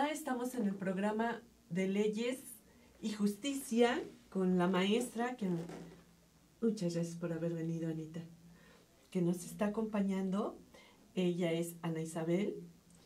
Hola, estamos en el programa de Leyes y Justicia con la maestra, que muchas gracias por haber venido, Anita, que nos está acompañando. Ella es Ana Isabel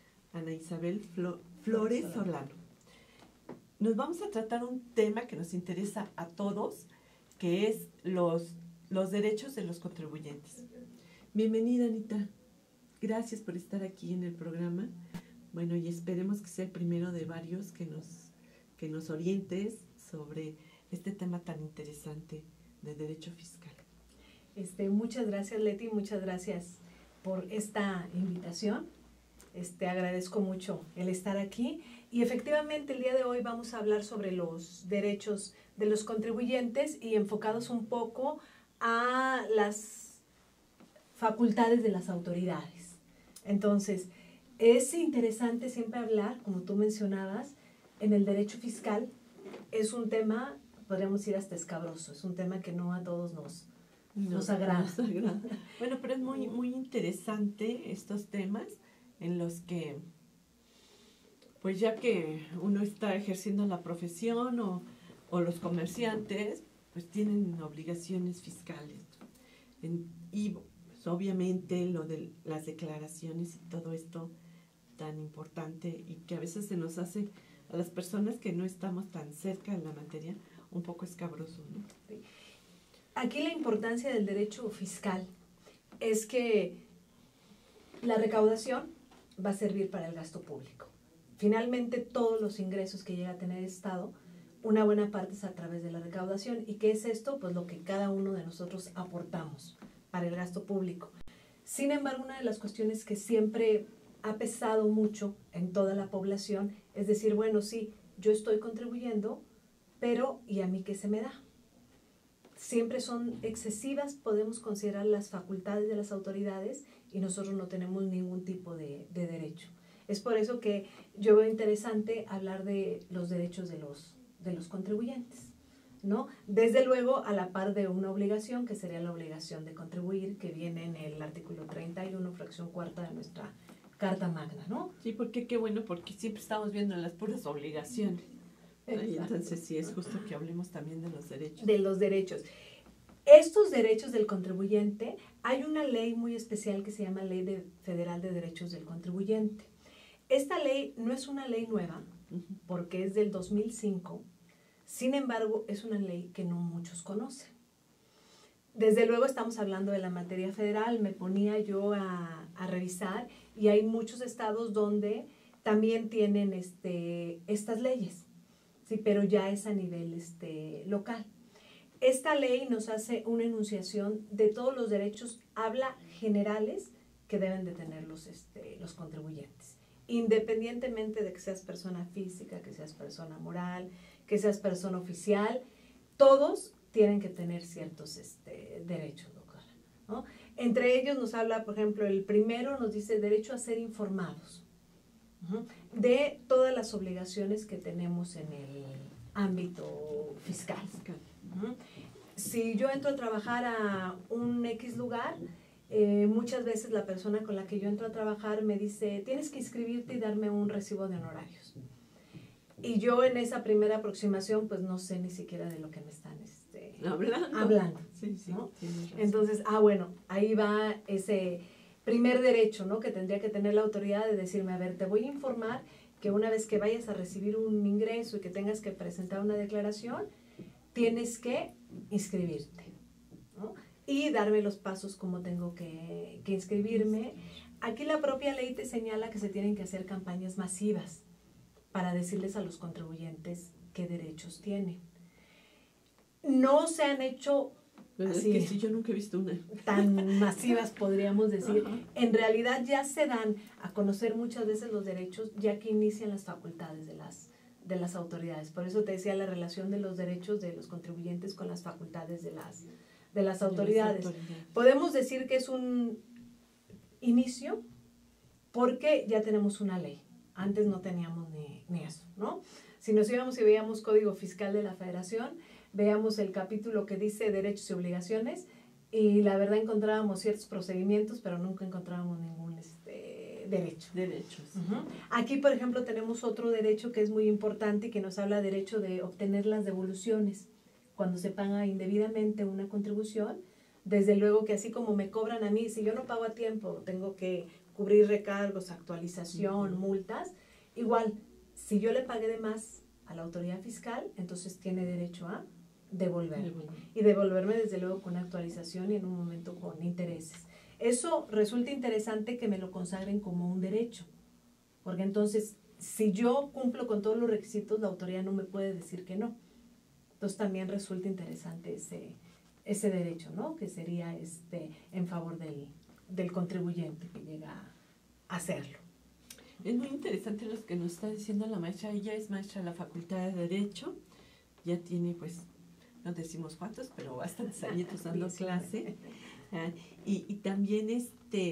Flores Solano. Nos vamos a tratar un tema que nos interesa a todos, que es los derechos de los contribuyentes. Bienvenida, Anita. Gracias por estar aquí en el programa. Bueno, y esperemos que sea el primero de varios que nos orientes sobre este tema tan interesante de derecho fiscal. Muchas gracias, Leti, muchas gracias por esta invitación. Agradezco mucho el estar aquí y efectivamente el día de hoy vamos a hablar sobre los derechos de los contribuyentes y enfocados un poco a las facultades de las autoridades. Entonces, es interesante siempre hablar, como tú mencionabas, en el derecho fiscal. Es un tema, podríamos decir hasta escabroso, es un tema que no a todos nos agrada. Bueno, pero es muy interesante estos temas en los que, pues ya que uno está ejerciendo la profesión o los comerciantes, pues tienen obligaciones fiscales. Y pues, obviamente lo de las declaraciones y todo esto tan importante y que a veces se nos hace a las personas que no estamos tan cerca de la materia un poco escabroso, ¿no? Aquí la importancia del derecho fiscal es que la recaudación va a servir para el gasto público. Finalmente, todos los ingresos que llega a tener el Estado, una buena parte es a través de la recaudación. ¿Y qué es esto? Pues lo que cada uno de nosotros aportamos para el gasto público. Sin embargo, una de las cuestiones que siempre ha pesado mucho en toda la población es decir, bueno, sí, yo estoy contribuyendo, pero ¿y a mí qué se me da? Siempre son excesivas, podemos considerar las facultades de las autoridades y nosotros no tenemos ningún tipo de derecho. Es por eso que yo veo interesante hablar de los derechos de los contribuyentes, ¿no? Desde luego a la par de una obligación, que sería la obligación de contribuir, que viene en el artículo 31, fracción cuarta de nuestra Carta Magna, ¿no? Sí, porque qué bueno, porque siempre estamos viendo las puras obligaciones. Y entonces sí es justo que hablemos también de los derechos. De los derechos. Estos derechos del contribuyente, hay una ley muy especial que se llama Ley Federal de Derechos del Contribuyente. Esta ley no es una ley nueva, porque es del 2005, sin embargo, es una ley que no muchos conocen. Desde luego estamos hablando de la materia federal, me ponía yo a revisar y hay muchos estados donde también tienen estas leyes, sí, pero ya es a nivel local. Esta ley nos hace una enunciación de todos los derechos, habla generales que deben de tener los contribuyentes, independientemente de que seas persona física, que seas persona moral, que seas persona oficial, todos tienen que tener ciertos derechos, ¿no? Entre ellos nos habla, por ejemplo, el primero nos dice derecho a ser informados de todas las obligaciones que tenemos en el ámbito fiscal. Si yo entro a trabajar a un X lugar, muchas veces la persona con la que yo entro a trabajar me dice, tienes que inscribirte y darme un recibo de honorarios. Y yo en esa primera aproximación, pues no sé ni siquiera de lo que me están hablando. Sí, ¿no? Entonces, bueno, ahí va ese primer derecho, ¿no? Que tendría que tener la autoridad de decirme, a ver, te voy a informar que una vez que vayas a recibir un ingreso y que tengas que presentar una declaración, tienes que inscribirte, ¿no? Y darme los pasos como tengo que inscribirme. Aquí la propia ley te señala que se tienen que hacer campañas masivas para decirles a los contribuyentes qué derechos tienen. No se han hecho así, es que sí, yo nunca he visto una tan masivas, podríamos decir. Ajá. En realidad ya se dan a conocer muchas veces los derechos ya que inician las facultades de las autoridades. Por eso te decía la relación de los derechos de los contribuyentes con las facultades de las autoridades. Podemos decir que es un inicio porque ya tenemos una ley. Antes no teníamos ni eso, ¿no? Si nos íbamos y veíamos Código Fiscal de la Federación, veamos el capítulo que dice derechos y obligaciones y la verdad encontrábamos ciertos procedimientos, pero nunca encontrábamos ningún derecho. Derechos. Aquí, por ejemplo, tenemos otro derecho que es muy importante y que nos habla del derecho de obtener las devoluciones. Cuando se paga indebidamente una contribución, desde luego que así como me cobran a mí, si yo no pago a tiempo, tengo que cubrir recargos, actualización, multas. Igual, si yo le pagué de más a la autoridad fiscal, entonces tiene derecho a devolver. Y devolverme desde luego con actualización y en un momento con intereses. Eso resulta interesante que me lo consagren como un derecho, porque entonces si yo cumplo con todos los requisitos, la autoridad no me puede decir que no. Entonces también resulta interesante ese derecho, ¿no? Que sería en favor del contribuyente que llega a hacerlo. Es muy interesante lo que nos está diciendo la maestra. Ella es maestra de la Facultad de Derecho, ya tiene pues, no decimos cuántos, pero bastantes añitos dando clase. Y también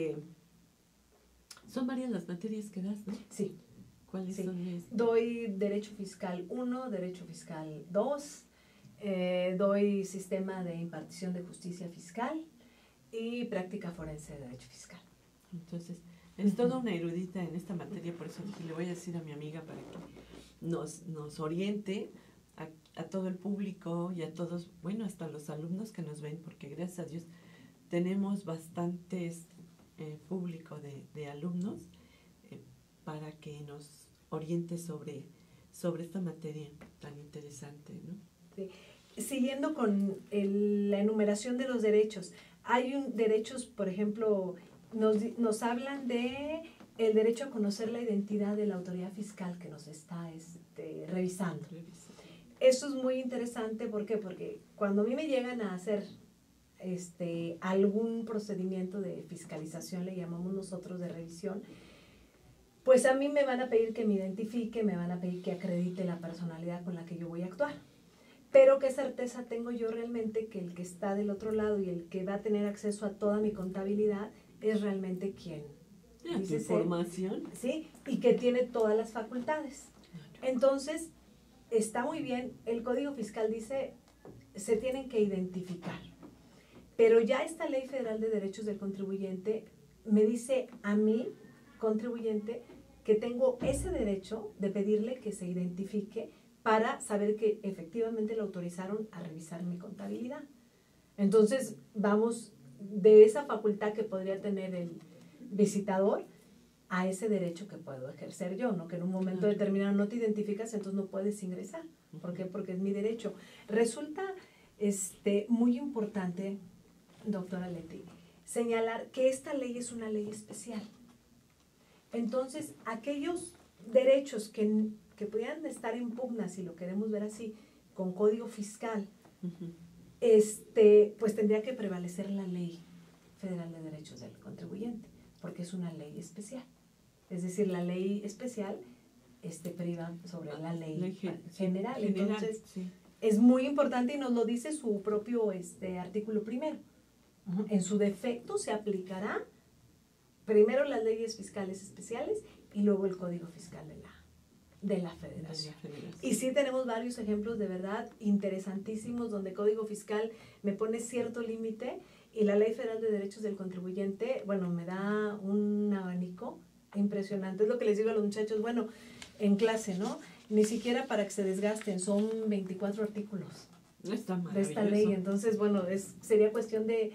son varias las materias que das, ¿no? Sí. ¿Cuáles son? Doy Derecho Fiscal 1, Derecho Fiscal 2, doy Sistema de Impartición de Justicia Fiscal y Práctica Forense de Derecho Fiscal. Entonces, es toda una erudita en esta materia, por eso le voy a decir a mi amiga para que nos oriente a todo el público y a todos, bueno, hasta los alumnos que nos ven, porque gracias a Dios tenemos bastantes público de alumnos para que nos oriente sobre esta materia tan interesante, ¿no? Sí. Siguiendo con la enumeración de los derechos, hay derechos, por ejemplo, nos hablan de el derecho a conocer la identidad de la autoridad fiscal que nos está revisando. Eso es muy interesante, ¿por qué? Porque cuando a mí me llegan a hacer algún procedimiento de fiscalización, le llamamos nosotros de revisión, pues a mí me van a pedir que me identifique, me van a pedir que acredite la personalidad con la que yo voy a actuar. Pero qué certeza tengo yo realmente que el que está del otro lado y el que va a tener acceso a toda mi contabilidad es realmente quien dice información. Sí, y que tiene todas las facultades. Entonces, está muy bien, el Código Fiscal dice, se tienen que identificar. Pero ya esta Ley Federal de Derechos del Contribuyente me dice a mí, contribuyente, que tengo ese derecho de pedirle que se identifique para saber que efectivamente lo autorizaron a revisar mi contabilidad. Entonces, vamos de esa facultad que podría tener el visitador a ese derecho que puedo ejercer yo, ¿no? Que en un momento determinado no te identificas, entonces no puedes ingresar. ¿Por qué? Porque es mi derecho. Resulta muy importante, doctora Leti, señalar que esta ley es una ley especial. Entonces, aquellos derechos que pudieran estar en pugna, si lo queremos ver así, con código fiscal, pues tendría que prevalecer la Ley Federal de Derechos del Contribuyente, porque es una ley especial. Es decir, la ley especial priva sobre la ley general. Entonces, sí, es muy importante y nos lo dice su propio artículo primero. En su defecto se aplicará primero las leyes fiscales especiales y luego el Código Fiscal de la Federación. Y sí tenemos varios ejemplos de verdad interesantísimos donde Código Fiscal me pone cierto límite y la Ley Federal de Derechos del Contribuyente, bueno, me da un abanico impresionante. Es lo que les digo a los muchachos, bueno, en clase, ¿no? Ni siquiera para que se desgasten, son 24 artículos de esta ley. Entonces, bueno, sería cuestión de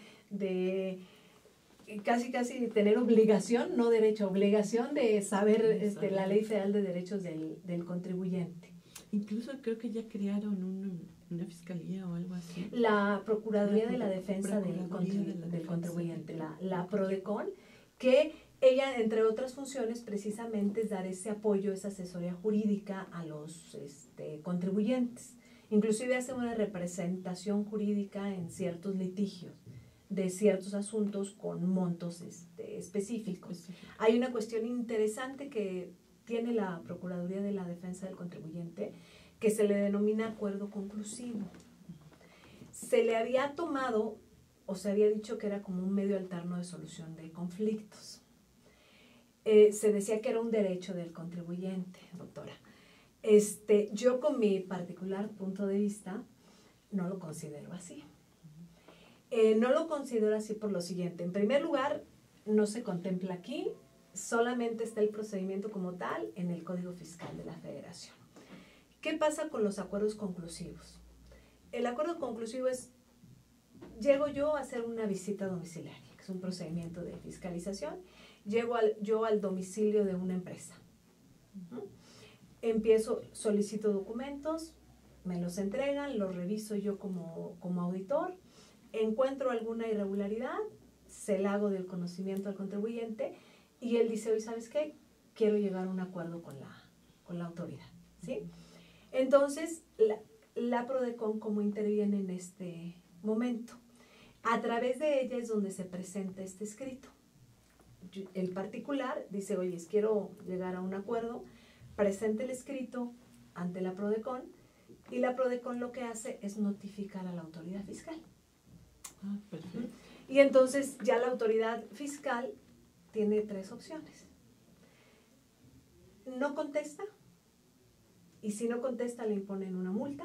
casi tener obligación, no derecho, obligación de saber la Ley Federal de Derechos del Contribuyente. Incluso creo que ya crearon una fiscalía o algo así. La Procuraduría de la Defensa del Contribuyente, la PRODECON, que ella, entre otras funciones, precisamente es dar ese apoyo, esa asesoría jurídica a los contribuyentes. Inclusive hace una representación jurídica en ciertos litigios de ciertos asuntos con montos específicos. Hay una cuestión interesante que tiene la Procuraduría de la Defensa del Contribuyente que se le denomina acuerdo conclusivo. Se le había tomado o se había dicho que era como un medio alterno de solución de conflictos. Se decía que era un derecho del contribuyente, doctora. Yo con mi particular punto de vista no lo considero así. No lo considero así por lo siguiente. En primer lugar, no se contempla aquí solamente está el procedimiento como tal en el Código Fiscal de la Federación. ¿Qué pasa con los acuerdos conclusivos? El acuerdo conclusivo es, llego yo a hacer una visita domiciliaria, que es un procedimiento de fiscalización, llego yo al domicilio de una empresa. Empiezo, solicito documentos, me los entregan, los reviso yo como auditor, encuentro alguna irregularidad, se la hago del conocimiento al contribuyente y él dice, oye, ¿sabes qué? Quiero llegar a un acuerdo con la autoridad, ¿sí? Entonces, la PRODECON, ¿cómo interviene en este momento? A través de ella es donde se presenta este escrito. El particular dice, oye, quiero llegar a un acuerdo, presenta el escrito ante la PRODECON y la PRODECON lo que hace es notificar a la autoridad fiscal. Ah, perfecto. Y entonces ya la autoridad fiscal tiene 3 opciones. No contesta, y si no contesta le imponen una multa.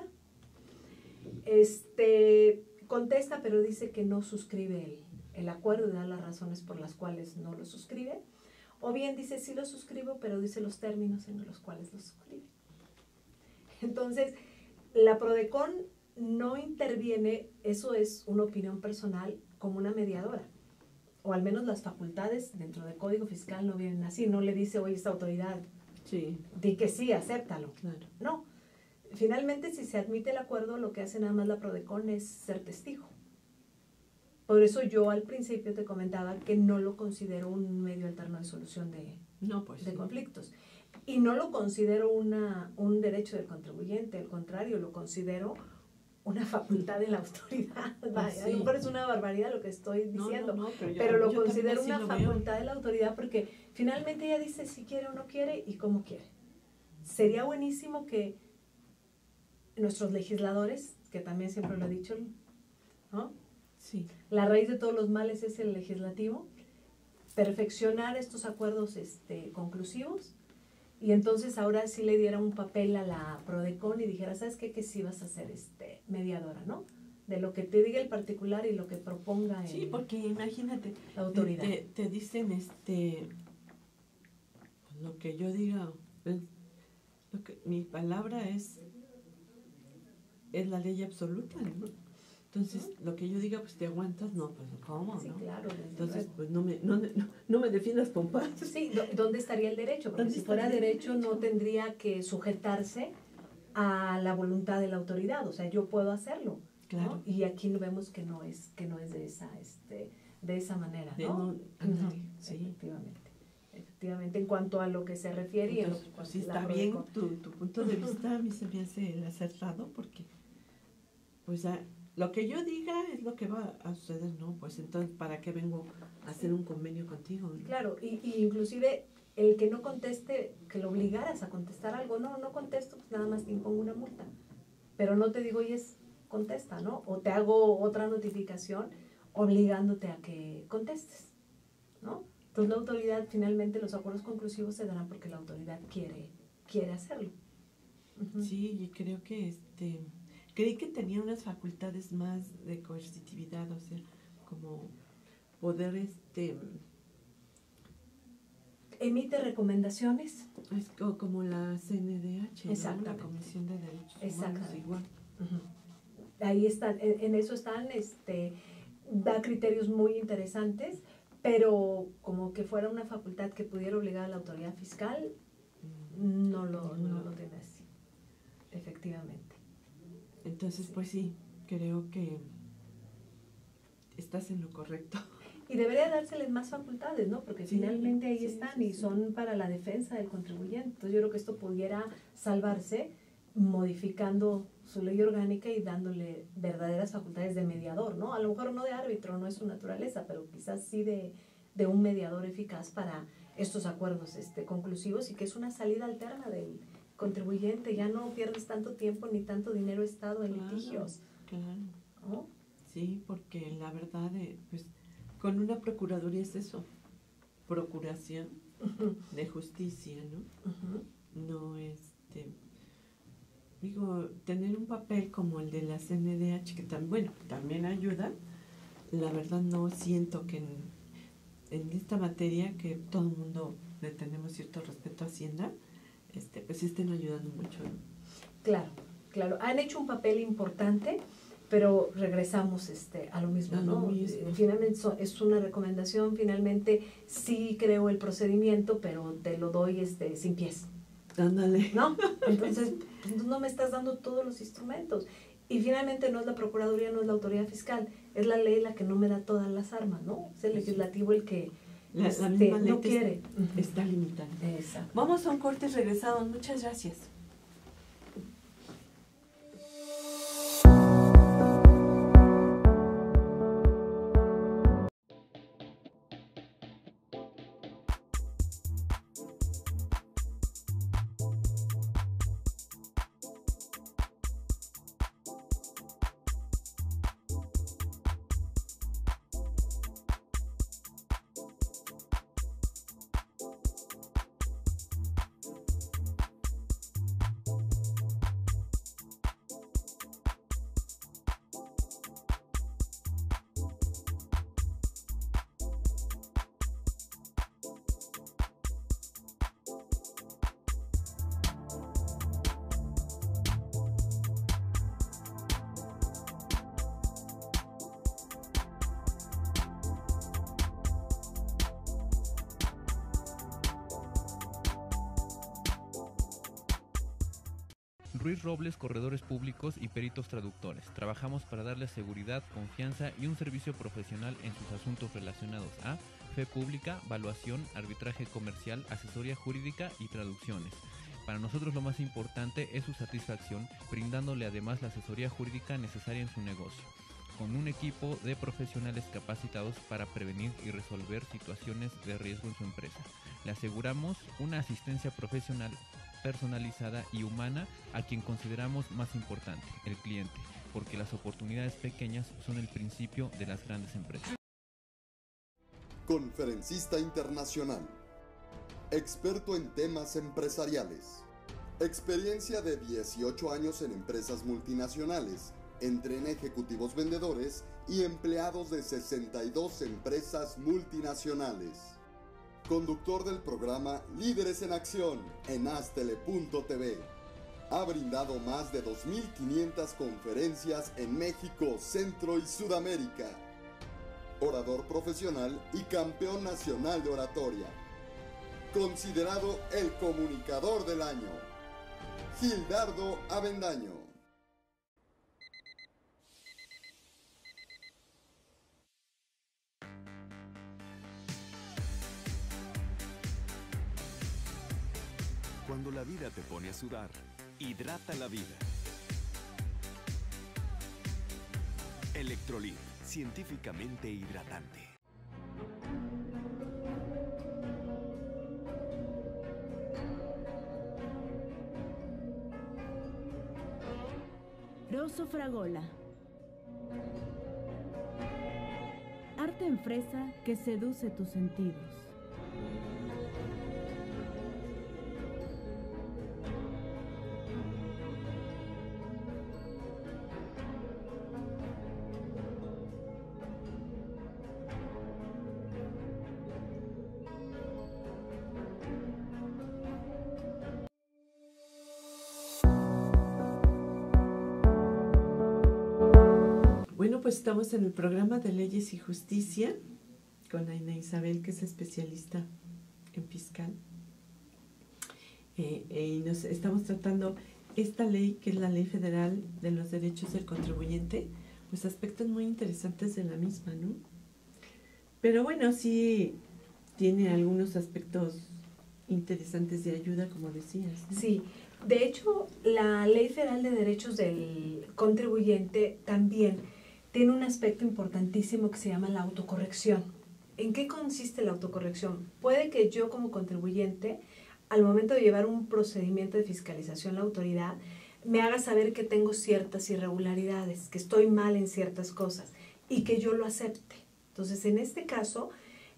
Contesta pero dice que no suscribe el acuerdo y da las razones por las cuales no lo suscribe. O bien dice sí lo suscribo, pero dice los términos en los cuales lo suscribe. Entonces, la PRODECON no interviene, eso es una opinión personal, como una mediadora. O al menos las facultades dentro del Código Fiscal no vienen así. No le dice, oye, esta autoridad, Sí. di que sí, acéptalo. Claro. No. Finalmente, si se admite el acuerdo, lo que hace nada más la PRODECON es ser testigo. Por eso yo al principio te comentaba que no lo considero un medio alterno de solución de conflictos. Y no lo considero un derecho del contribuyente, al contrario, lo considero una facultad de la autoridad. Vaya, a lo mejor es una barbaridad lo que estoy diciendo, pero lo considero una facultad de la autoridad porque finalmente ella dice si quiere o no quiere y cómo quiere. Sería buenísimo que nuestros legisladores, que también siempre lo he dicho, ¿no? Sí. La raíz de todos los males es el legislativo, perfeccionar estos acuerdos conclusivos. Y entonces ahora sí le diera un papel a la PRODECON y dijera, ¿sabes qué? Que sí vas a ser mediadora, ¿no? De lo que te diga el particular y lo que proponga sí, porque imagínate, la autoridad. Te dicen lo que yo diga, mi palabra es la ley absoluta, ¿no? Entonces, lo que yo diga, pues te aguantas, no, pues ¿cómo? Sí, ¿no? claro. Entonces, pues no me defiendas con paz. Sí, ¿dónde estaría el derecho? Porque si fuera derecho no tendría que sujetarse a la voluntad de la autoridad, o sea, yo puedo hacerlo, claro. ¿no? Y aquí vemos que no es de esa manera, ¿no? Sí. Efectivamente, en cuanto a lo que se refiere. Entonces, pues sí, está bien tu punto de vista, a mí se me hace el acertado, porque pues lo que yo diga es lo que va a suceder, ¿no? Pues entonces, ¿para qué vengo a hacer un convenio contigo? ¿No? Claro, y inclusive el que no conteste, que lo obligaras a contestar algo, no contesto, pues nada más te impongo una multa. Pero no te digo, oye, contesta, ¿no? O te hago otra notificación obligándote a que contestes, ¿no? Entonces la autoridad, finalmente los acuerdos conclusivos se darán porque la autoridad quiere hacerlo. Sí, y creo que creí que tenía unas facultades más de coercitividad, o sea, como poder emite recomendaciones. Es como la CNDH, ¿no? La Comisión de Derechos Humanos, igual. Ahí están, en eso están, da criterios muy interesantes, pero como que fuera una facultad que pudiera obligar a la autoridad fiscal, no lo tiene así, efectivamente. Entonces, pues sí, creo que estás en lo correcto. Y debería dárseles más facultades, ¿no? Porque finalmente ahí están y son para la defensa del contribuyente. Entonces yo creo que esto pudiera salvarse modificando su ley orgánica y dándole verdaderas facultades de mediador, ¿no? A lo mejor no de árbitro, no es su naturaleza, pero quizás sí de un mediador eficaz para estos acuerdos conclusivos y que es una salida alterna del contribuyente. Ya no pierdes tanto tiempo ni tanto dinero estado en litigios. Claro. ¿No? Sí, porque la verdad, pues con una procuraduría es eso, procuración de justicia, ¿no? No, digo, tener un papel como el de la CNDH, que también ayuda, la verdad no siento que en esta materia que todo el mundo le tenemos cierto respeto a Hacienda, pues sí estén ayudando mucho, ¿no? Claro, claro. Han hecho un papel importante, pero regresamos a lo mismo, ¿no? Finalmente es una recomendación, finalmente sí creo el procedimiento, pero te lo doy sin pies. Ándale. ¿No? Entonces, pues, no me estás dando todos los instrumentos. Y finalmente no es la Procuraduría, no es la autoridad fiscal, es la ley la que no me da todas las armas, ¿no? Es el legislativo el que la misma ley no quiere. Está limitada. Exacto. Vamos a un corte y regresamos. Muchas gracias. Ruiz Robles, corredores públicos y peritos traductores. Trabajamos para darles seguridad, confianza y un servicio profesional en sus asuntos relacionados a fe pública, valuación, arbitraje comercial, asesoría jurídica y traducciones. Para nosotros lo más importante es su satisfacción, brindándole además la asesoría jurídica necesaria en su negocio, con un equipo de profesionales capacitados para prevenir y resolver situaciones de riesgo en su empresa. Le aseguramos una asistencia profesional personalizada y humana a quien consideramos más importante, el cliente, porque las oportunidades pequeñas son el principio de las grandes empresas. Conferencista internacional, experto en temas empresariales, experiencia de 18 años en empresas multinacionales, entrena ejecutivos vendedores y empleados de 62 empresas multinacionales. Conductor del programa Líderes en Acción en Astele.tv. Ha brindado más de 2.500 conferencias en México, Centro y Sudamérica. Orador profesional y campeón nacional de oratoria. Considerado el comunicador del año. Gildardo Avendaño. Cuando la vida te pone a sudar, hidrata la vida. Electrolit, científicamente hidratante. Rosso Fragola. Arte en fresa que seduce tus sentidos. Bueno, pues estamos en el programa de Leyes y Justicia con Aina Isabel, que es especialista en fiscal. Y nos estamos tratando esta ley, que es la Ley Federal de los Derechos del Contribuyente, pues aspectos muy interesantes de la misma, ¿no? Pero bueno, sí tiene algunos aspectos interesantes de ayuda, como decías, ¿no? Sí, de hecho, la Ley Federal de Derechos del Contribuyente también tiene un aspecto importantísimo que se llama la autocorrección. ¿En qué consiste la autocorrección? Puede que yo como contribuyente, al momento de llevar un procedimiento de fiscalización a la autoridad, me haga saber que tengo ciertas irregularidades, que estoy mal en ciertas cosas y que yo lo acepte. Entonces, en este caso,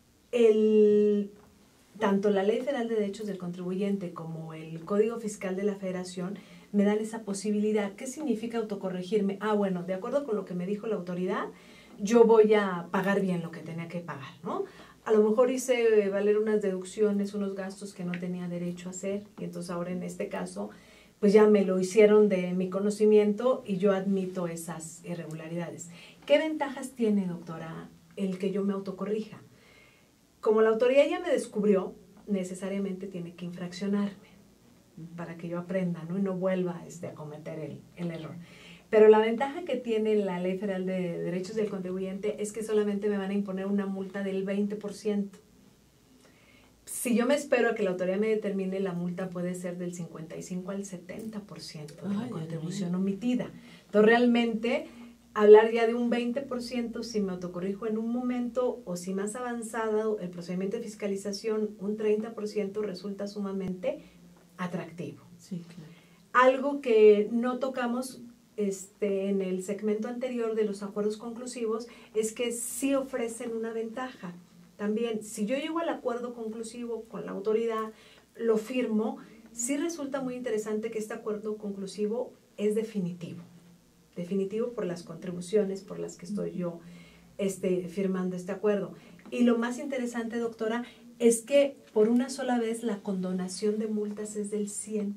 tanto la Ley Federal de Derechos del Contribuyente como el Código Fiscal de la Federación me dan esa posibilidad. ¿Qué significa autocorregirme? Ah, bueno, de acuerdo con lo que me dijo la autoridad, yo voy a pagar bien lo que tenía que pagar, ¿no? a lo mejor hice valer unas deducciones, unos gastos que no tenía derecho a hacer, y entonces ahora en este caso, pues ya me lo hicieron de mi conocimiento y yo admito esas irregularidades. ¿Qué ventajas tiene, doctora, el que yo me autocorrija? Como la autoridad ya me descubrió, necesariamente tiene que infraccionarme para que yo aprenda, ¿no? Y no vuelva a cometer el error. Pero la ventaja que tiene la Ley Federal de Derechos del Contribuyente es que solamente me van a imponer una multa del 20%. Si yo me espero a que la autoridad me determine, la multa puede ser del 55 al 70% de la contribución omitida. Entonces, realmente, hablar ya de un 20% si me autocorrijo en un momento o si más avanzado el procedimiento de fiscalización, un 30% resulta sumamente atractivo. Sí, claro. Algo que no tocamos en el segmento anterior de los acuerdos conclusivos es que sí ofrecen una ventaja. También, si yo llego al acuerdo conclusivo con la autoridad, lo firmo, sí resulta muy interesante que este acuerdo conclusivo es definitivo. Definitivo por las contribuciones por las que estoy yo firmando este acuerdo. Y lo más interesante, doctora, es que por una sola vez la condonación de multas es del 100%.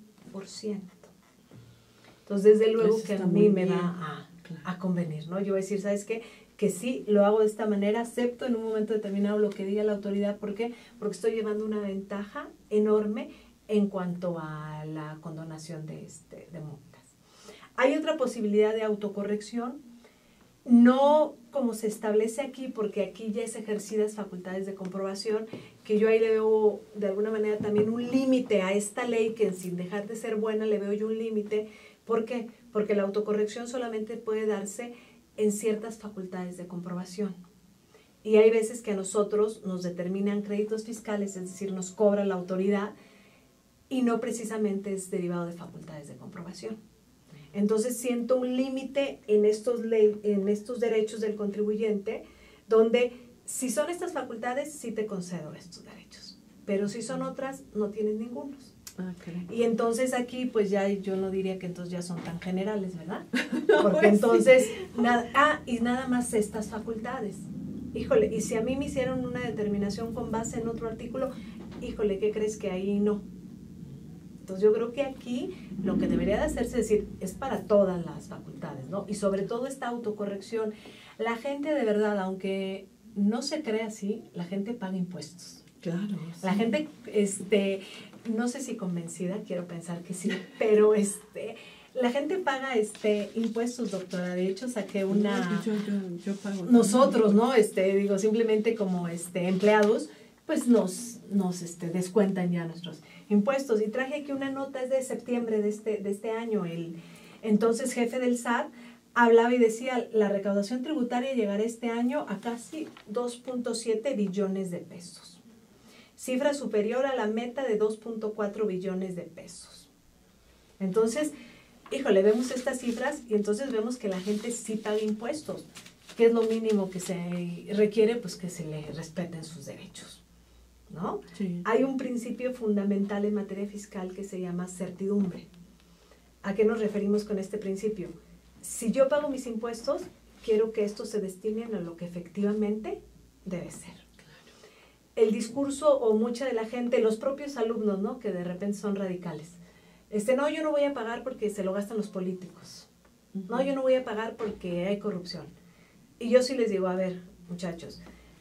Entonces, desde luego que a mí me va a convenir, ¿no? Yo voy a decir, ¿sabes qué? Que sí, lo hago de esta manera, acepto en un momento determinado lo que diga la autoridad. ¿Por qué? Porque estoy llevando una ventaja enorme en cuanto a la condonación de multas. Hay otra posibilidad de autocorrección, no como se establece aquí, porque aquí ya es ejercidas facultades de comprobación, que yo ahí le veo de alguna manera también un límite a esta ley, que sin dejar de ser buena le veo yo un límite. ¿Por qué? Porque la autocorrección solamente puede darse en ciertas facultades de comprobación. Y hay veces que a nosotros nos determinan créditos fiscales, es decir, nos cobra la autoridad, y no precisamente es derivado de facultades de comprobación. Entonces siento un límite en estos derechos del contribuyente, donde si son estas facultades, sí te concedo estos derechos, pero si son otras, no tienes ningunos. Okay. Y entonces aquí, pues ya yo no diría que entonces ya son tan generales, ¿verdad? Porque entonces, y nada más estas facultades. Híjole, y si a mí me hicieron una determinación con base en otro artículo, híjole, ¿qué crees que ahí no? Entonces yo creo que aquí lo que debería de hacerse es decir, es para todas las facultades, ¿no? Y sobre todo esta autocorrección. La gente de verdad, aunque no se cree así, la gente paga impuestos. Claro. La gente, no sé si convencida, quiero pensar que sí, pero la gente paga impuestos, doctora. De hecho, saqué una... Yo pago. Nosotros, ¿no? Digo, simplemente como empleados, pues nos descuentan ya nuestros impuestos. Y traje aquí una nota, es de septiembre de este año. El entonces jefe del SAT hablaba y decía, la recaudación tributaria llegará este año a casi 2.7 billones de pesos. Cifra superior a la meta de 2.4 billones de pesos. Entonces, híjole, vemos estas cifras y entonces vemos que la gente sí paga impuestos, que es lo mínimo que se requiere, pues que se le respeten sus derechos, ¿no? Sí. Hay un principio fundamental en materia fiscal que se llama certidumbre. ¿A qué nos referimos con este principio? Si yo pago mis impuestos, quiero que estos se destinen a lo que efectivamente debe ser. El discurso o mucha de la gente, los propios alumnos, ¿no? Que de repente son radicales. No, yo no voy a pagar porque se lo gastan los políticos. No, yo no voy a pagar porque hay corrupción. Y yo sí les digo, a ver, muchachos,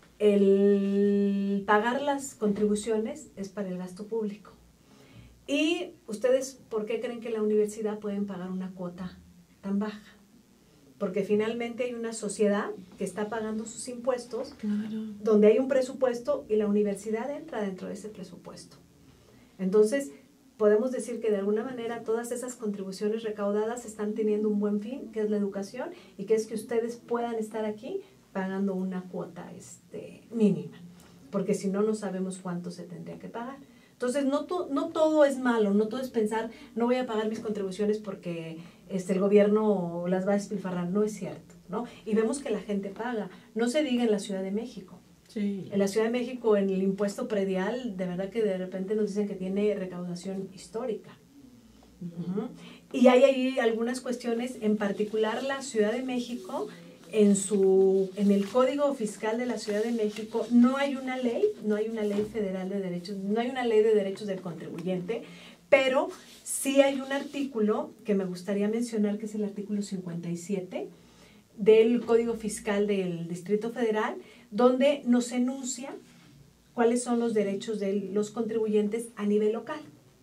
el pagar las contribuciones es para el gasto público. Y ustedes, ¿por qué creen que la universidad pueden pagar una cuota tan baja? Porque finalmente hay una sociedad que está pagando sus impuestos, Claro. donde hay un presupuesto y la universidad entra dentro de ese presupuesto. Entonces, podemos decir que de alguna manera todas esas contribuciones recaudadas están teniendo un buen fin, que es la educación, y que es que ustedes puedan estar aquí pagando una cuota mínima, porque si no, no sabemos cuánto se tendría que pagar. Entonces, no todo es malo, no todo es pensar, no voy a pagar mis contribuciones porque el gobierno las va a despilfarrar. No es cierto, ¿no? Y vemos que la gente paga. No se diga en la Ciudad de México. Sí. En la Ciudad de México, en el impuesto predial, de verdad que de repente nos dicen que tiene recaudación histórica. Y hay ahí algunas cuestiones, en particular la Ciudad de México, en el Código Fiscal de la Ciudad de México no hay una ley federal de derechos, no hay una ley de derechos del contribuyente, pero sí hay un artículo que me gustaría mencionar, que es el artículo 57 del Código Fiscal del Distrito Federal, donde nos enuncia cuáles son los derechos de los contribuyentes a nivel local.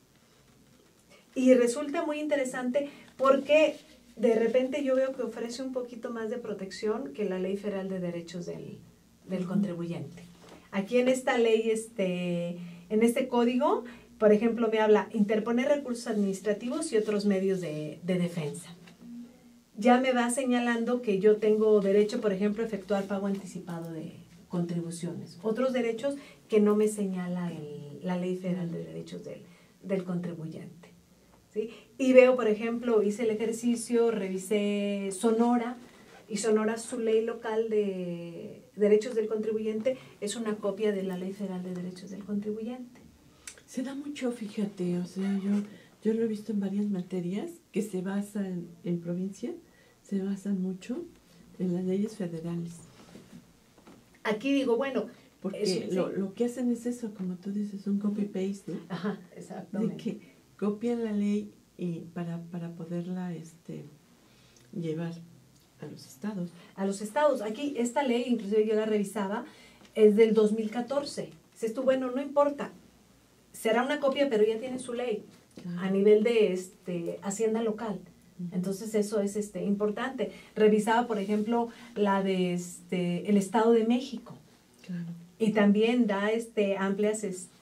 Y resulta muy interesante porque de repente yo veo que ofrece un poquito más de protección que la Ley Federal de Derechos del Contribuyente. Aquí en esta ley, en este código, por ejemplo, me habla interponer recursos administrativos y otros medios de defensa. Ya me va señalando que yo tengo derecho, por ejemplo, a efectuar pago anticipado de contribuciones. Otros derechos que no me señala la Ley Federal de Derechos del Contribuyente. ¿Sí? Y veo, por ejemplo, hice el ejercicio, revisé Sonora, y Sonora, su ley local de derechos del contribuyente, es una copia de la Ley Federal de Derechos del Contribuyente. Se da mucho, fíjate, o sea, yo lo he visto en varias materias que se basan en provincia, se basan mucho en las leyes federales. Aquí digo, bueno, porque sí. lo que hacen es eso, como tú dices, un copy-paste, ¿no? Ajá, exactamente. De que copian la ley y para poderla llevar a los estados. A los estados. Aquí esta ley, inclusive yo la revisaba, es del 2014. Dices tú, bueno, no importa, será una copia, pero ya tiene su ley a nivel de Hacienda local. Entonces eso es importante. Revisaba, por ejemplo, la de el Estado de México. Claro. Y también da amplias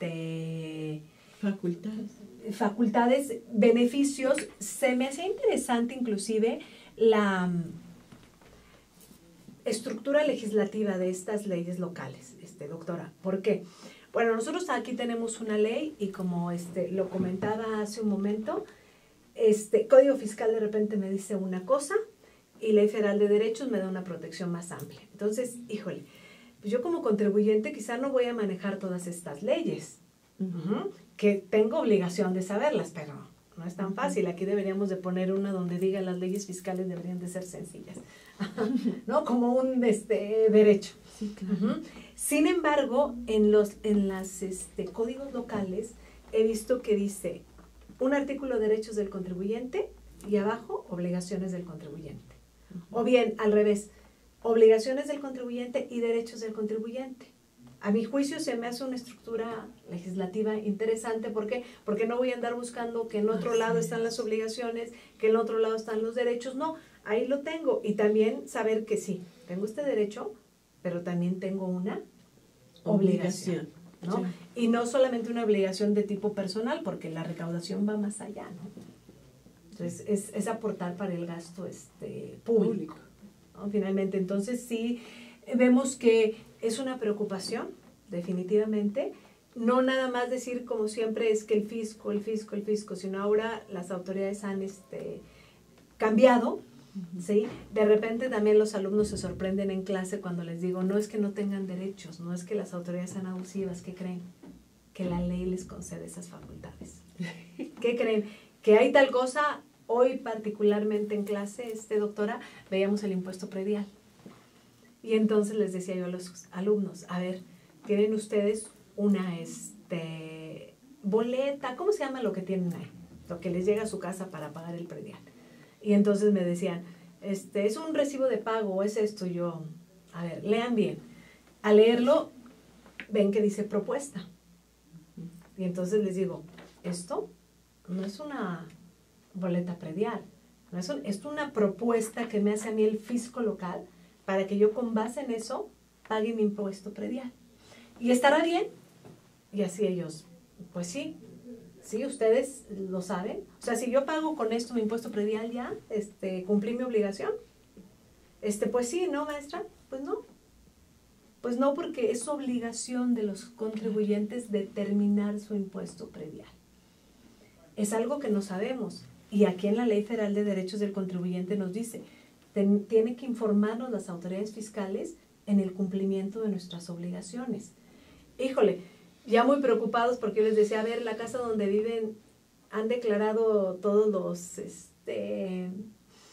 facultades, beneficios. Se me hacía interesante inclusive la estructura legislativa de estas leyes locales, doctora. ¿Por qué? Bueno, nosotros aquí tenemos una ley y como lo comentaba hace un momento, Código Fiscal de repente me dice una cosa y Ley Federal de Derechos me da una protección más amplia. Entonces, híjole, pues yo como contribuyente quizá no voy a manejar todas estas leyes, que tengo obligación de saberlas, pero no es tan fácil. Aquí deberíamos de poner una donde diga las leyes fiscales deberían de ser sencillas, ¿no? Como un derecho. Sí, claro. Sin embargo, en los códigos locales he visto que dice un artículo de derechos del contribuyente y abajo obligaciones del contribuyente. O bien, al revés, obligaciones del contribuyente y derechos del contribuyente. A mi juicio se me hace una estructura legislativa interesante. ¿Por qué? Porque no voy a andar buscando que en otro lado están las obligaciones, que en otro lado están los derechos. No, ahí lo tengo. Y también saber que sí, tengo este derecho, pero también tengo una obligación, ¿no? Sí. Y no solamente una obligación de tipo personal, porque la recaudación va más allá, ¿no? Entonces, es aportar para el gasto público, ¿no? Finalmente, entonces sí vemos que es una preocupación, definitivamente. No nada más decir, como siempre, es que el fisco, sino ahora las autoridades han cambiado. ¿Sí? De repente también los alumnos se sorprenden en clase cuando les digo, no es que no tengan derechos, no es que las autoridades sean abusivas, ¿qué creen? Que la ley les concede esas facultades. ¿Qué creen? Que hay tal cosa. Hoy particularmente en clase, doctora, veíamos el impuesto predial. Y entonces les decía yo a los alumnos, a ver, ¿tienen ustedes una boleta? ¿Cómo se llama lo que tienen ahí? Lo que les llega a su casa para pagar el predial. Y entonces me decían, ¿es un recibo de pago o es esto? Yo, a ver, lean bien. Al leerlo, ven que dice propuesta. Y entonces les digo, esto no es una boleta predial, no es una propuesta que me hace a mí el fisco local para que yo con base en eso pague mi impuesto predial. ¿Y estará bien? Y así ellos, pues sí. Sí, ustedes lo saben. O sea, si yo pago con esto mi impuesto predial ya, cumplí mi obligación. Pues sí, ¿no, maestra? Pues no. Pues no, porque es obligación de los contribuyentes determinar su impuesto predial. Es algo que no sabemos. Y aquí en la Ley Federal de Derechos del Contribuyente nos dice, tiene que informarnos las autoridades fiscales en el cumplimiento de nuestras obligaciones. Híjole, ya muy preocupados porque yo les decía, a ver, la casa donde viven han declarado todos los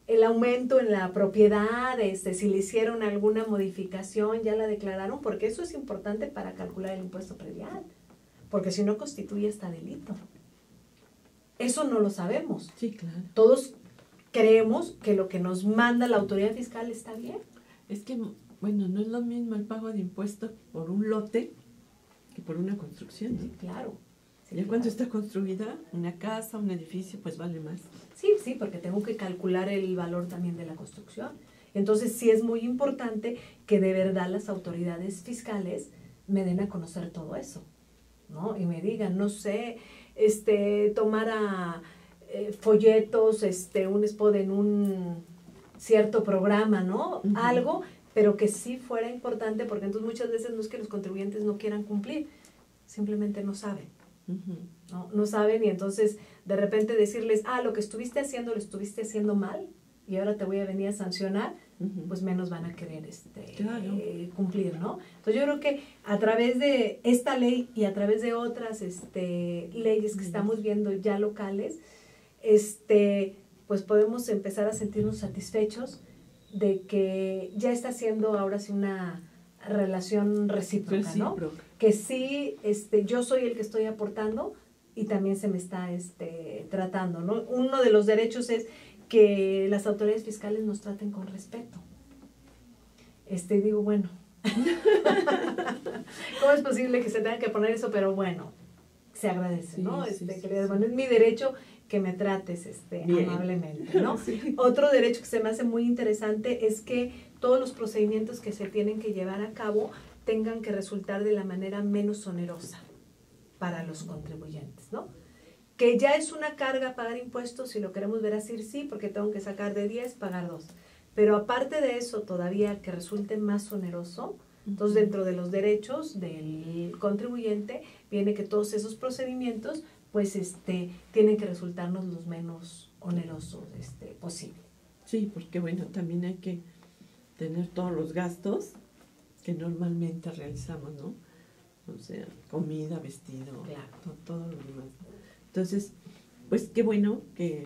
el aumento en la propiedad, si le hicieron alguna modificación, ya la declararon, porque eso es importante para calcular el impuesto predial, porque si no constituye hasta delito. Eso no lo sabemos. Sí, claro. Todos creemos que lo que nos manda la autoridad fiscal está bien. Es que, bueno, no es lo mismo el pago de impuestos por un lote que por una construcción, ¿no? Sí, claro. Sí, Ya claro. cuando está construida una casa, un edificio, pues vale más. Sí, porque tengo que calcular el valor también de la construcción. Entonces, sí es muy importante que de verdad las autoridades fiscales me den a conocer todo eso, ¿no? Y me digan, no sé, tomara folletos, un spot en un cierto programa, ¿no? Uh-huh. Algo, pero que sí fuera importante, porque entonces muchas veces no es que los contribuyentes no quieran cumplir, simplemente no saben. Uh-huh. No saben, y entonces de repente decirles, lo que estuviste haciendo lo estuviste haciendo mal y ahora te voy a venir a sancionar, Uh-huh. pues menos van a querer Claro. cumplir, ¿no? Entonces yo creo que a través de esta ley y a través de otras leyes que estamos viendo ya locales, pues podemos empezar a sentirnos satisfechos de que ya está siendo ahora sí una relación recíproca, ¿no? Que sí, yo soy el que estoy aportando y también se me está tratando, ¿no? Uno de los derechos es que las autoridades fiscales nos traten con respeto. Digo, bueno, ¿cómo es posible que se tenga que poner eso? Pero bueno, se agradece, Sí, ¿no? sí, sí, Bueno, es mi derecho que me trates amablemente, ¿no? Sí. Otro derecho que se me hace muy interesante es que todos los procedimientos que se tienen que llevar a cabo tengan que resultar de la manera menos onerosa para los contribuyentes, ¿no? Que ya es una carga pagar impuestos, si lo queremos ver así, sí, porque tengo que sacar de 10, pagar 2. Pero aparte de eso, todavía que resulte más oneroso, entonces dentro de los derechos del contribuyente viene que todos esos procedimientos, pues, tienen que resultarnos los menos onerosos posible. Sí, porque bueno, también hay que tener todos los gastos que normalmente realizamos, ¿no? O sea, comida, vestido, Claro. todo lo demás. Entonces, pues qué bueno que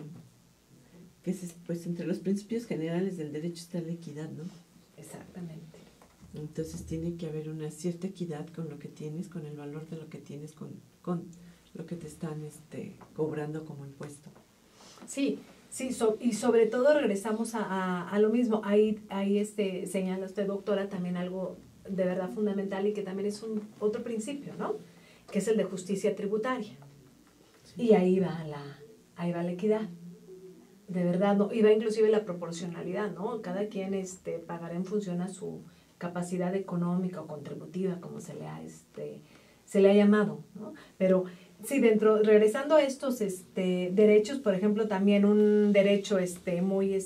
pues entre los principios generales del derecho está la equidad, ¿no? Exactamente. Entonces tiene que haber una cierta equidad con lo que tienes, con el valor de lo que tienes, con lo que te están cobrando como impuesto. Sí, y sobre todo regresamos a lo mismo. Ahí señala usted, doctora, también algo de verdad fundamental y que también es otro principio, ¿no? Que es el de justicia tributaria. Sí. Y ahí va la equidad. De verdad, ¿no? Y va inclusive la proporcionalidad, ¿no? Cada quien pagará en función a su capacidad económica o contributiva, como se le ha llamado, ¿no? Pero sí, regresando a estos derechos, por ejemplo, también un derecho muy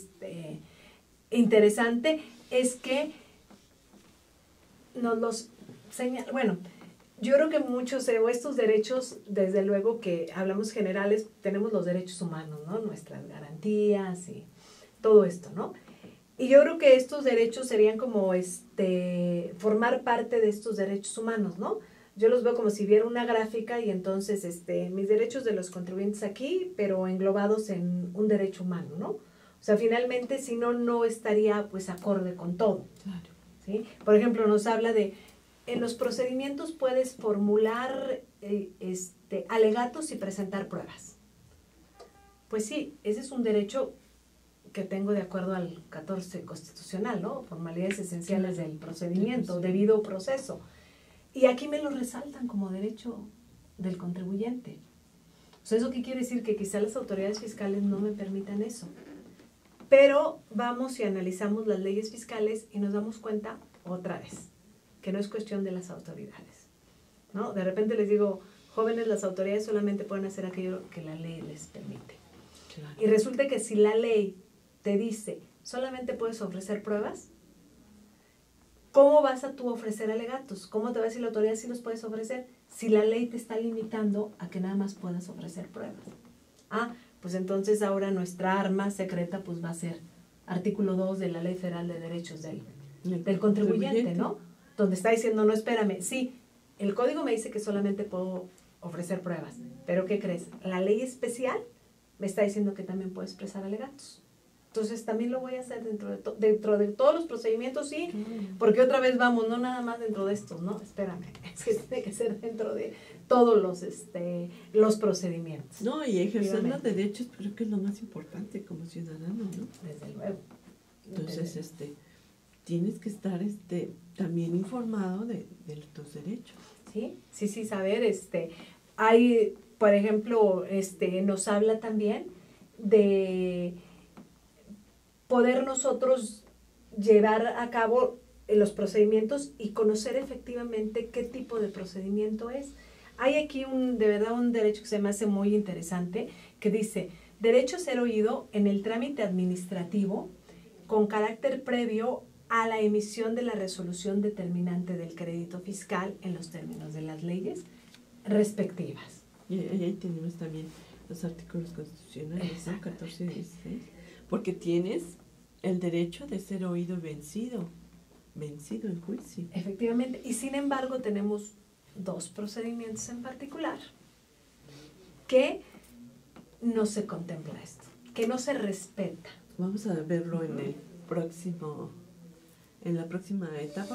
interesante es que nos los señala, bueno, yo creo que muchos estos derechos, desde luego que hablamos generales, tenemos los derechos humanos, ¿no? Nuestras garantías y todo esto, ¿no? Y yo creo que estos derechos serían como formar parte de estos derechos humanos, ¿no? Yo los veo como si viera una gráfica y entonces mis derechos de los contribuyentes aquí, pero englobados en un derecho humano, ¿no? O sea, finalmente, si no, no estaría pues acorde con todo. Claro. ¿Sí? Por ejemplo, nos habla de, en los procedimientos puedes formular alegatos y presentar pruebas. Pues sí, ese es un derecho que tengo de acuerdo al 14 constitucional, ¿no? Formalidades esenciales del procedimiento, debido proceso. Y aquí me lo resaltan como derecho del contribuyente. O sea, ¿eso qué quiere decir? Que quizá las autoridades fiscales no me permitan eso. Pero vamos y analizamos las leyes fiscales y nos damos cuenta otra vez que no es cuestión de las autoridades, ¿no? De repente les digo, jóvenes, las autoridades solamente pueden hacer aquello que la ley les permite. Claro. Y resulta que si la ley te dice, solamente puedes ofrecer pruebas, ¿cómo vas a tú ofrecer alegatos? ¿Cómo te va a decir la autoridad si los puedes ofrecer? Si la ley te está limitando a que nada más puedas ofrecer pruebas. Pues entonces ahora nuestra arma secreta pues va a ser artículo 2 de la Ley Federal de Derechos del contribuyente, ¿no? Donde está diciendo, no, espérame, sí, el código me dice que solamente puedo ofrecer pruebas, pero ¿qué crees? La ley especial me está diciendo que también puedo expresar alegatos. Entonces también lo voy a hacer dentro de todos los procedimientos, sí, porque otra vez vamos, no nada más dentro de estos, ¿no? Espérame, es que tiene que ser dentro de todos los procedimientos. No, y ejercer los derechos creo que es lo más importante como ciudadano, ¿no? Desde luego. Entonces, tienes que estar también informado de tus derechos. Sí, saber, hay, por ejemplo, nos habla también de poder nosotros llevar a cabo los procedimientos y conocer efectivamente qué tipo de procedimiento es. Hay aquí de verdad un derecho que se me hace muy interesante, que dice, derecho a ser oído en el trámite administrativo con carácter previo a la emisión de la resolución determinante del crédito fiscal en los términos de las leyes respectivas. Y ahí tenemos también los artículos constitucionales, ¿no? 14 y 16. Porque tienes el derecho de ser oído y vencido en juicio. Efectivamente, y sin embargo tenemos dos procedimientos en particular que no se contempla esto, que no se respeta. Vamos a verlo en la próxima etapa.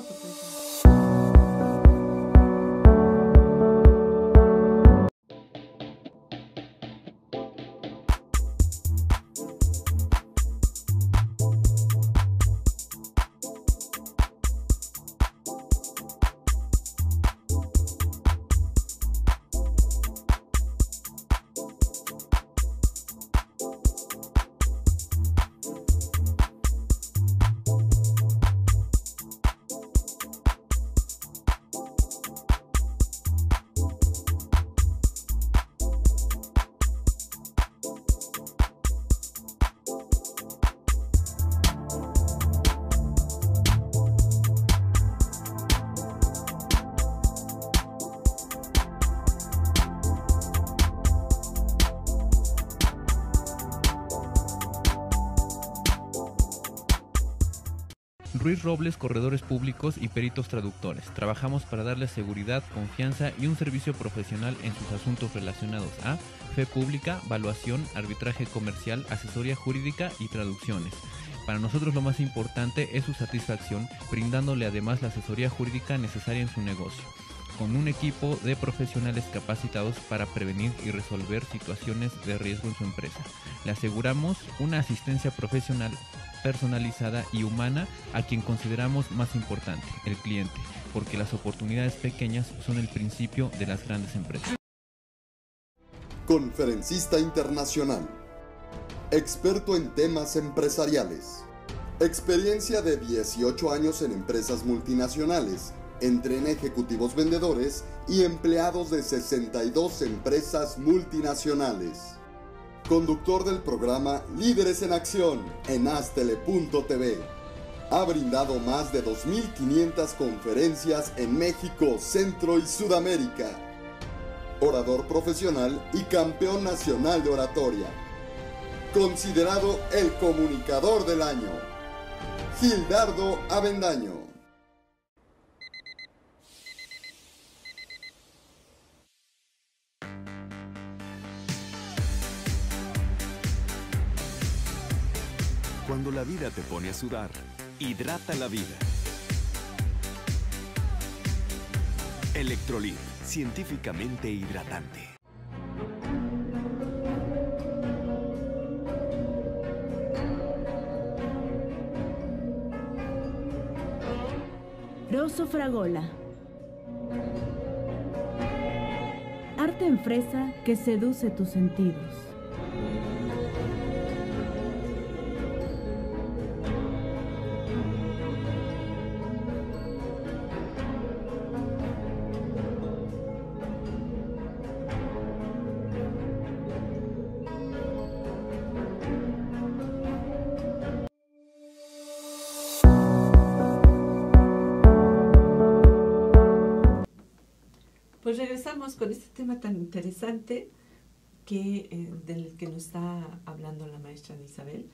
Ruiz Robles, corredores públicos y peritos traductores. Trabajamos para darles seguridad, confianza y un servicio profesional en sus asuntos relacionados a fe pública, valuación, arbitraje comercial, asesoría jurídica y traducciones. Para nosotros lo más importante es su satisfacción, brindándole además la asesoría jurídica necesaria en su negocio, con un equipo de profesionales capacitados para prevenir y resolver situaciones de riesgo en su empresa. Le aseguramos una asistencia profesional personalizada y humana a quien consideramos más importante, el cliente, porque las oportunidades pequeñas son el principio de las grandes empresas. Conferencista internacional, experto en temas empresariales, experiencia de 18 años en empresas multinacionales, entrena ejecutivos vendedores y empleados de 62 empresas multinacionales. Conductor del programa Líderes en Acción en Astele.tv. Ha brindado más de 2.500 conferencias en México, Centro y Sudamérica. Orador profesional y campeón nacional de oratoria. Considerado el comunicador del año. Gildardo Avendaño. Cuando la vida te pone a sudar, hidrata la vida. Electrolit, científicamente hidratante. Rosso Fragola. Arte en fresa que seduce tus sentidos. Pues regresamos con este tema tan interesante del que nos está hablando la maestra Isabel.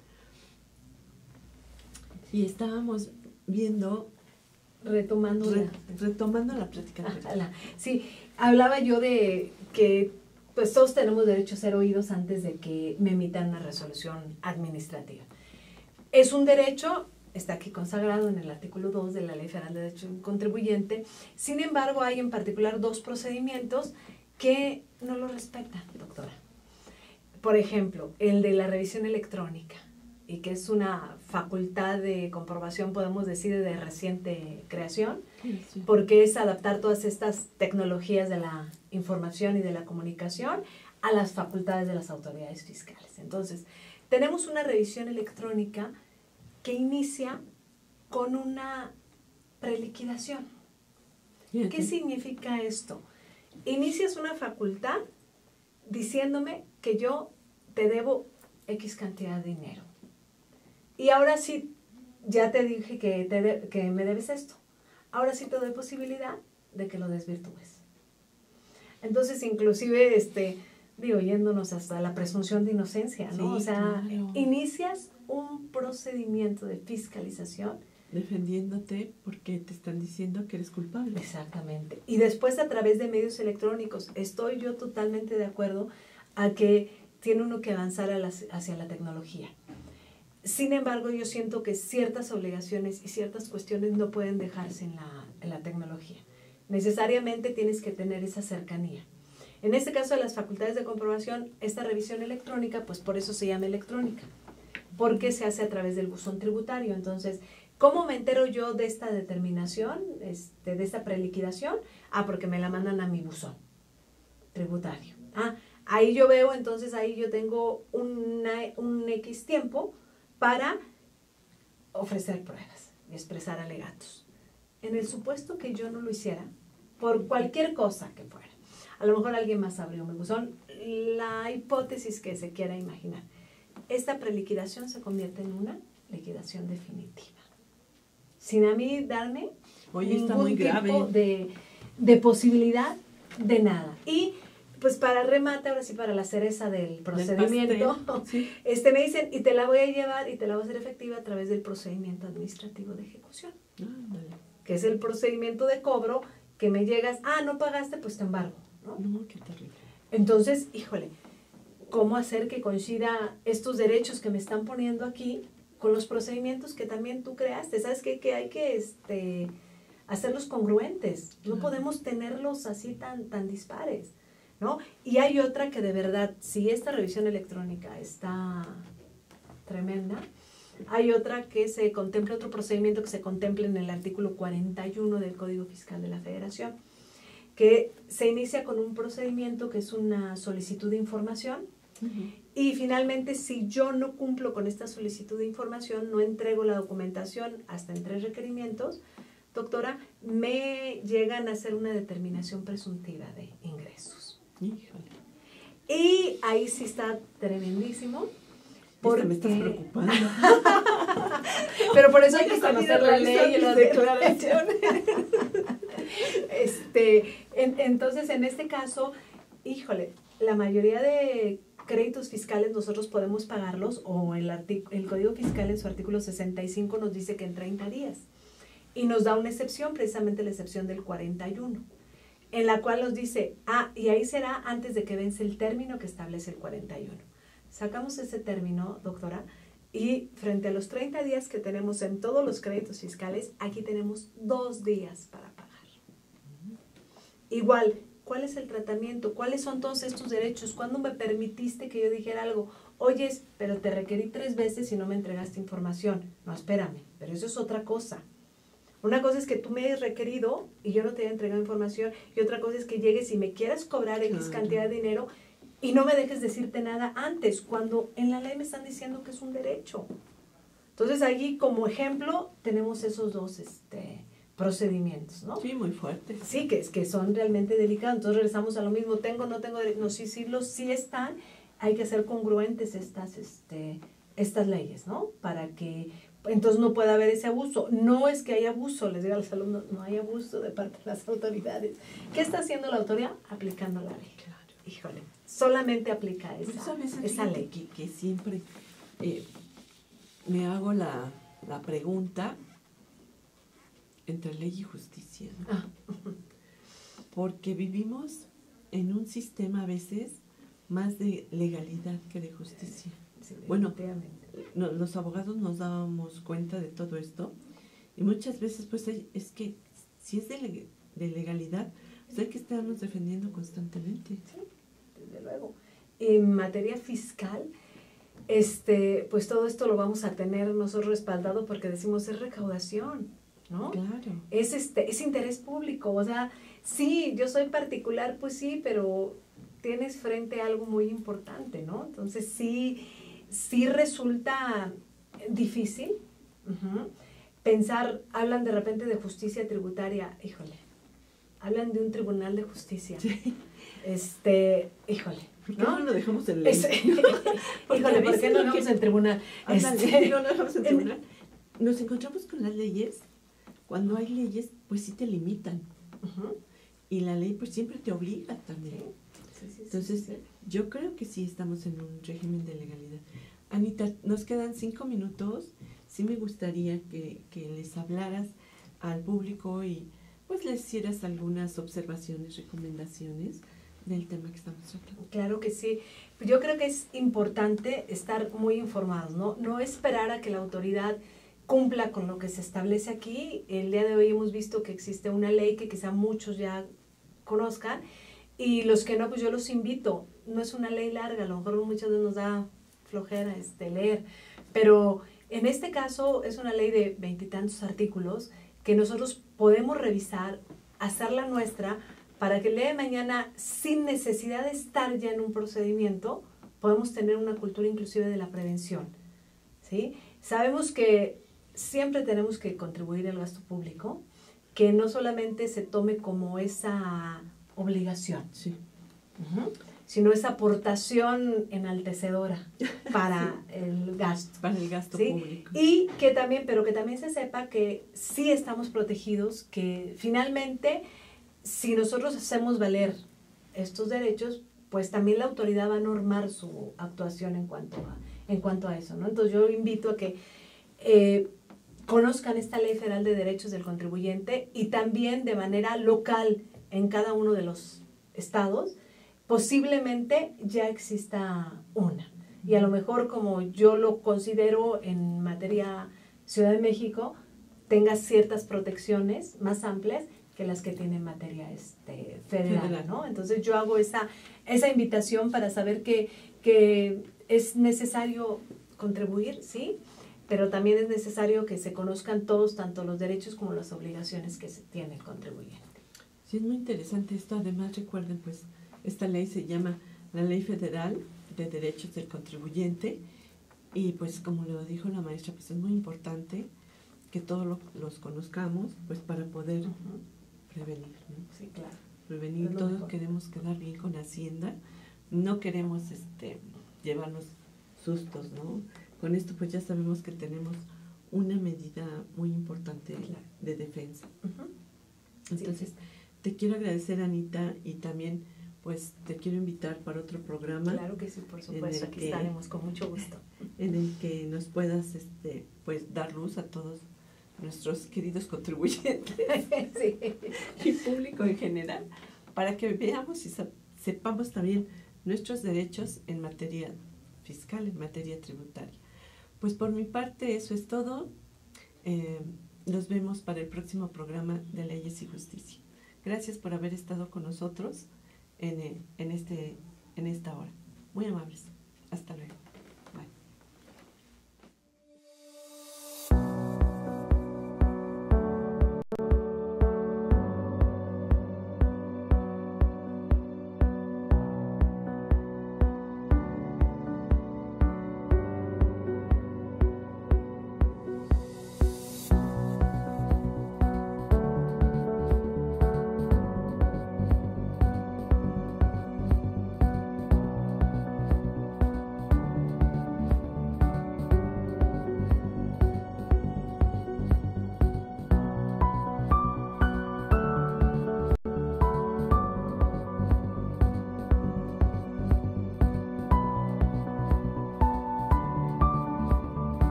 Y estábamos viendo, retomando la plática. Sí, hablaba yo de que pues todos tenemos derecho a ser oídos antes de que me emitan una resolución administrativa. Es un derecho, está aquí consagrado en el artículo 2 de la Ley Federal de Derecho del Contribuyente. Sin embargo, hay en particular 2 procedimientos que no lo respetan, doctora. Por ejemplo, el de la revisión electrónica, y que es una facultad de comprobación, podemos decir, de reciente creación, Sí. porque es adaptar todas estas tecnologías de la información y de la comunicación a las facultades de las autoridades fiscales. Entonces, tenemos una revisión electrónica que inicia con una preliquidación. Fíjate. ¿Qué significa esto? Inicias una facultad diciéndome que yo te debo X cantidad de dinero. Y ahora sí, ya te dije que me debes esto. Ahora sí te doy posibilidad de que lo desvirtúes. Entonces, inclusive, yéndonos hasta la presunción de inocencia, ¿no? Sí, O sea, claro. inicias un procedimiento de fiscalización. Defendiéndote porque te están diciendo que eres culpable. Exactamente. Y después a través de medios electrónicos, estoy yo totalmente de acuerdo a que tiene uno que avanzar hacia la tecnología. Sin embargo, yo siento que ciertas obligaciones y ciertas cuestiones no pueden dejarse en la tecnología. Necesariamente tienes que tener esa cercanía. En este caso de las facultades de comprobación, esta revisión electrónica, pues por eso se llama electrónica, porque se hace a través del buzón tributario. Entonces, ¿cómo me entero yo de esta determinación, de esta preliquidación? Porque me la mandan a mi buzón tributario. Ahí yo veo, entonces ahí yo tengo un X tiempo para ofrecer pruebas y expresar alegatos. En el supuesto que yo no lo hiciera, por cualquier cosa que fuera, a lo mejor alguien más abrió mi buzón, la hipótesis que se quiera imaginar, esta preliquidación se convierte en una liquidación definitiva. Sin a mí darme Está muy ningún grave. tipo de posibilidad de nada. Y pues para remate, ahora sí, para la cereza del procedimiento, pastel, sí. me dicen, y te la voy a llevar y te la voy a hacer efectiva a través del procedimiento administrativo de ejecución, Ándale. que es el procedimiento de cobro que me llegas, no pagaste, pues te embargo, ¿no? No, qué terrible. Entonces, híjole, ¿cómo hacer que coincida estos derechos que me están poniendo aquí con los procedimientos que también tú creaste? ¿Sabes qué? Que hay que hacerlos congruentes. No podemos tenerlos así tan dispares, ¿no? Y hay otra que de verdad, si esta revisión electrónica está tremenda, hay otra que se contempla, otro procedimiento que se contempla en el artículo 41 del Código Fiscal de la Federación, que se inicia con un procedimiento que es una solicitud de información. Y finalmente, si yo no cumplo con esta solicitud de información, no entrego la documentación hasta en 3 requerimientos, doctora, me llegan a hacer una determinación presuntiva de ingresos. Híjole. Y ahí sí está tremendísimo. Porque me estás preocupando. Pero por eso hay que conocer la ley y las declaraciones. Entonces, en este caso, híjole, la mayoría de créditos fiscales nosotros podemos pagarlos, o el Código Fiscal en su artículo 65 nos dice que en 30 días. Y nos da una excepción, precisamente la excepción del 41, en la cual nos dice, y ahí será antes de que vence el término que establece el 41. Sacamos ese término, doctora, y frente a los 30 días que tenemos en todos los créditos fiscales, aquí tenemos 2 días para pagar. Igual, ¿cuál es el tratamiento? ¿Cuáles son todos estos derechos? ¿Cuándo me permitiste que yo dijera algo? Oyes, pero te requerí 3 veces y no me entregaste información. No, espérame, pero eso es otra cosa. Una cosa es que tú me hayas requerido y yo no te haya entregado información, y otra cosa es que llegues y me quieras cobrar X cantidad de dinero y no me dejes decirte nada antes, cuando en la ley me están diciendo que es un derecho. Entonces, allí como ejemplo tenemos esos 2 procedimientos, ¿no? Sí, muy fuertes. Sí, que son realmente delicados. Entonces regresamos a lo mismo, no tengo derecho, no, sí están, hay que hacer congruentes estas leyes, ¿no? Para que entonces no pueda haber ese abuso. No es que haya abuso, les digo a los alumnos, no hay abuso de parte de las autoridades. ¿Qué está haciendo la autoridad? Aplicando la ley. Claro. Híjole, solamente aplica Por eso a veces esa ley. que siempre me hago la pregunta entre ley y justicia, ¿no? Porque vivimos en un sistema a veces más de legalidad que de justicia. Sí, Bueno, definitivamente. los abogados nos dábamos cuenta de todo esto y muchas veces pues es que si es de legalidad, pues hay que estarnos defendiendo constantemente. Sí, desde luego. En materia fiscal, pues todo esto lo vamos a tener nosotros respaldado porque decimos es recaudación, ¿no? Claro. Es interés público, o sea, sí, yo soy particular, pues sí, pero tienes frente a algo muy importante, ¿no? Entonces sí resulta difícil pensar, hablan de repente de justicia tributaria, híjole, hablan de un tribunal de justicia, Sí. Híjole, ¿Por qué no lo dejamos en ley? Híjole, ¿por qué no lo dejamos en tribunal? No lo dejamos en tribunal. Nos encontramos con las leyes. Cuando hay leyes, pues sí te limitan. Y la ley pues siempre te obliga también. Sí, Entonces, yo creo que sí estamos en un régimen de legalidad. Anita, nos quedan 5 minutos. Sí me gustaría que les hablaras al público y pues les hicieras algunas observaciones, recomendaciones del tema que estamos tratando. Claro que sí. Yo creo que es importante estar muy informados, ¿no? No esperar a que la autoridad cumpla con lo que se establece aquí. El día de hoy hemos visto que existe una ley que quizá muchos ya conozcan y los que no, pues yo los invito. No es una ley larga, a lo mejor muchas veces nos da flojera leer, pero en este caso es una ley de 20 y tantos artículos que nosotros podemos revisar, hacerla nuestra, para que el día de mañana, sin necesidad de estar ya en un procedimiento, podemos tener una cultura inclusive de la prevención, ¿sí? Sabemos que siempre tenemos que contribuir al gasto público, que no solamente se tome como esa obligación, Sí. sino esa aportación enaltecedora para el gasto. Para el gasto ¿sí? público. Y que también, pero que también se sepa que sí estamos protegidos, que finalmente, si nosotros hacemos valer estos derechos, pues también la autoridad va a normar su actuación en cuanto a eso, ¿no? Entonces yo invito a que conozcan esta Ley Federal de Derechos del Contribuyente y también de manera local en cada uno de los estados, posiblemente ya exista una. Y a lo mejor, como yo lo considero en materia Ciudad de México, tenga ciertas protecciones más amplias que las que tiene en materia federal, ¿no? Entonces yo hago esa invitación para saber que es necesario contribuir, sí, pero también es necesario que se conozcan todos, tanto los derechos como las obligaciones que se tiene el contribuyente. Sí, es muy interesante esto. Además, recuerden, pues, esta ley se llama la Ley Federal de Derechos del Contribuyente y, pues, como lo dijo la maestra, pues es muy importante que todos los conozcamos, pues, para poder prevenir, ¿no? Sí, claro. Prevenir, todos mejor. Queremos quedar bien con Hacienda, no queremos llevarnos sustos, ¿no? Con esto pues ya sabemos que tenemos una medida muy importante de defensa. Entonces, sí. Te quiero agradecer, Anita, y también pues te quiero invitar para otro programa. Claro que sí, por supuesto, aquí estaremos con mucho gusto. En el que nos puedas pues dar luz a todos nuestros queridos contribuyentes sí. y público en general, para que veamos y sepamos también nuestros derechos en materia fiscal, en materia tributaria. Pues por mi parte eso es todo. Nos vemos para el próximo programa de Leyes y Justicia. Gracias por haber estado con nosotros en esta hora. Muy amables. Hasta luego.